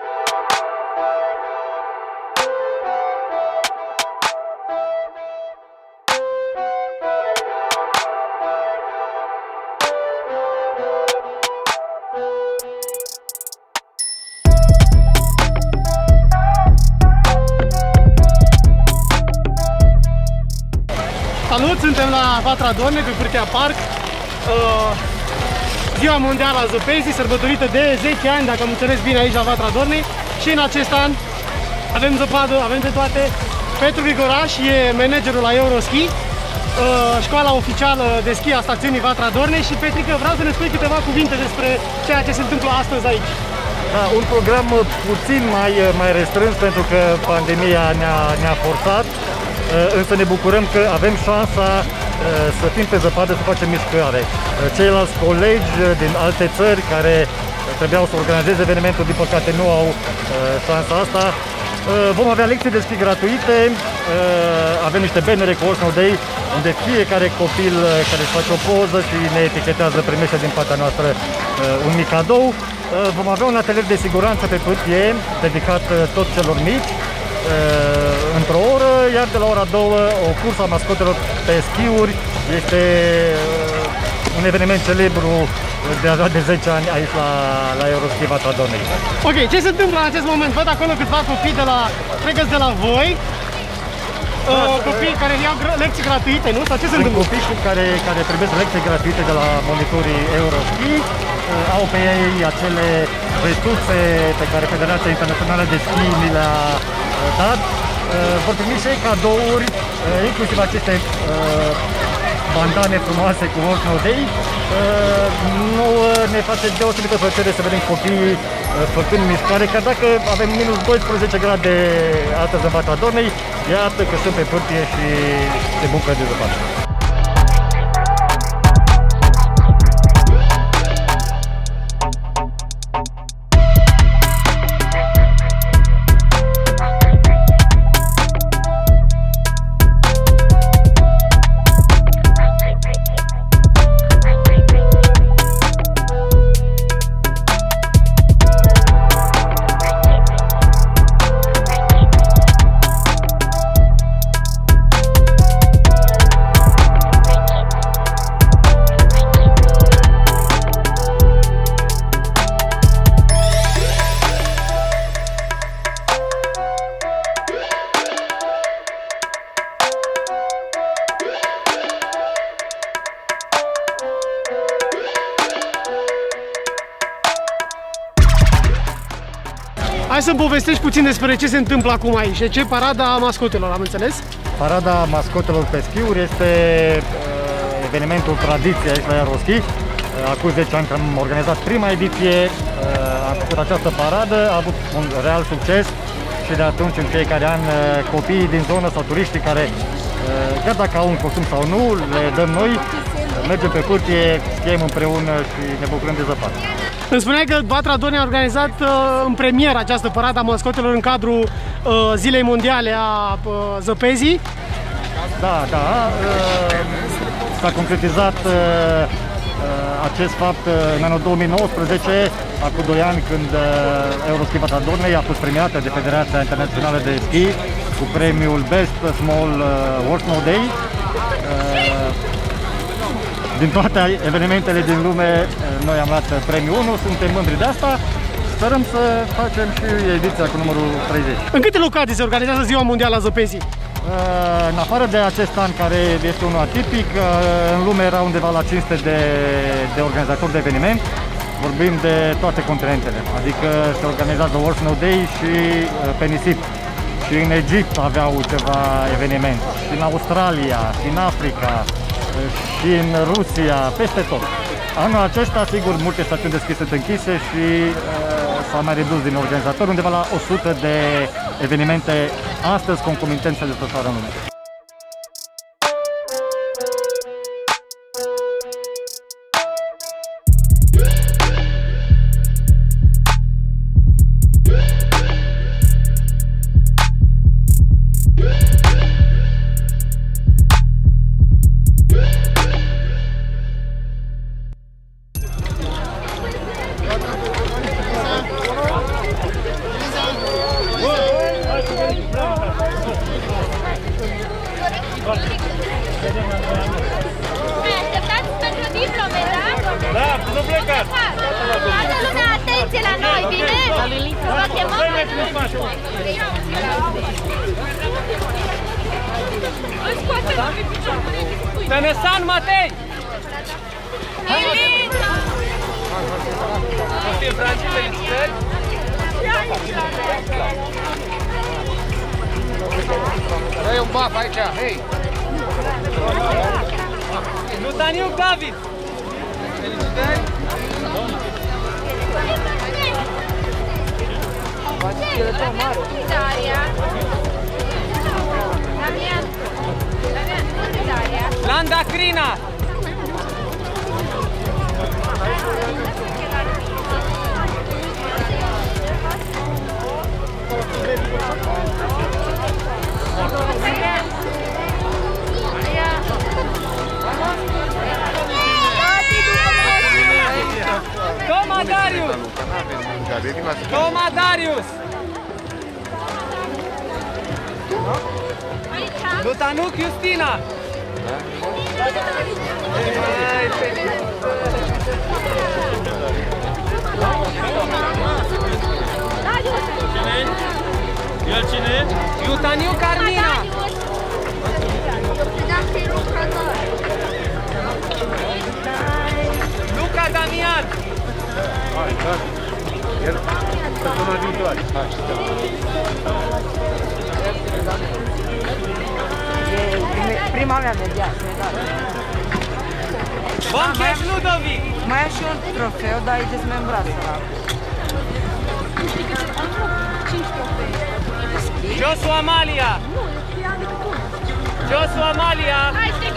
Salut, suntem la Vatra Dornei, pe Pârtea Parc. Ziua mondială a zăpezii, sărbătorită de 10 ani, dacă am înțeles bine, aici la Vatra Dornei. Și în acest an avem zăpadă, avem de toate. Petru Grigoraș e managerul la Euroski, școala oficială de schi a stațiunii Vatra Dornei. Și Petrică, vreau să ne spui câteva cuvinte despre ceea ce se întâmplă astăzi aici. Da, un program puțin mai restrâns, pentru că pandemia ne-a forțat. Însă ne bucurăm că avem șansa să fim pe zăpadă, să facem mișcare. Ceilalți colegi din alte țări care trebuiau să organizeze evenimentul, din păcate nu au șansa asta. Vom avea lecții de schi gratuite, avem niște bannere cu Horse No Day, unde fiecare copil care își face o poză și ne etichetează primește din partea noastră un mic cadou. Vom avea un atelier de siguranță pe pârtie, dedicat tot celor mici, într-o oră, iar de la ora 2 o cursă a mascotelor pe schiuri. Este un eveniment celebru de 10 ani aici la Euroski Vatra Dornei. Ok, ce se întâmplă în acest moment? Văd acolo câțiva copii pregăți de la voi, copii care iau lecții gratuite, nu? Sau ce se întâmplă? Copii care primesc lecții gratuite de la monitorii Euroski. Au pe ei acele vestuțe pe care Federația Internațională de Schi mi le-a dat. Vor primi și cadouri, inclusiv aceste bandane frumoase cu Horse No Day. Nouă ne face deosebită plăcere să vedem copiii făcând mișcare, chiar dacă avem minus 12 grade astăzi în Vatra Dornei, iată că sunt pe pârtie și se bucură de zăpadă. Hai să povestești puțin despre ce se întâmplă acum aici. De ce parada mascotelor, am înțeles? Parada mascotelor pe schiuri este evenimentul tradiție aici la Euroski. Acum 10 ani că am organizat prima ediție, am făcut această paradă, a avut un real succes și de atunci în fiecare an copiii din zonă sau turiștii care, chiar dacă au un costum sau nu, le dăm noi, mergem pe pârtie, schiem împreună și ne bucurăm de zăpadă. Îmi spuneai că Vatra Dornei a organizat în premieră această paradă a mascotelor în cadrul Zilei Mondiale a Zăpezii. Da, s-a concretizat acest fapt în anul 2019, acum 2 ani, când Euroski Vatra Dornei a fost premiată de Federația Internațională de Schi cu premiul Best Small Horse No Day. Din toate evenimentele din lume, noi am luat premiul 1, suntem mândri de asta. Sperăm să facem și ediția cu numărul 30. În câte locații se organizează Ziua Mondială a Zăpezii? În afară de acest an, care este unul atipic, în lume era undeva la 500 de organizatori de eveniment. Vorbim de toate continentele, adică se organizează Horse No Day și pe nisip. Și în Egipt aveau ceva evenimente, și în Australia, și în Africa, și în Rusia, peste tot. Anul acesta, sigur, multe stațiuni de schi sunt închise și s-a mai redus din organizatori, undeva la 100 de evenimente astăzi concomitent se desfășoară în lume. Tănăsan Matei! Costin Franci, felicitări! Dă-i un baf aici, hei! Lutaniuc David! Felicitări! Landa Crina! Toma Darius! Toma Darius! Lutanuc Justina! El cine? Lutaniuc Carmina! Luca Damian! El, săptămâna viitoare. Prima mea medală. Boncheș Ludovic! Mai am și un trofeu, dar e dezmembrat sărac. Joshua Amalia! Joshua Amalia! Hai,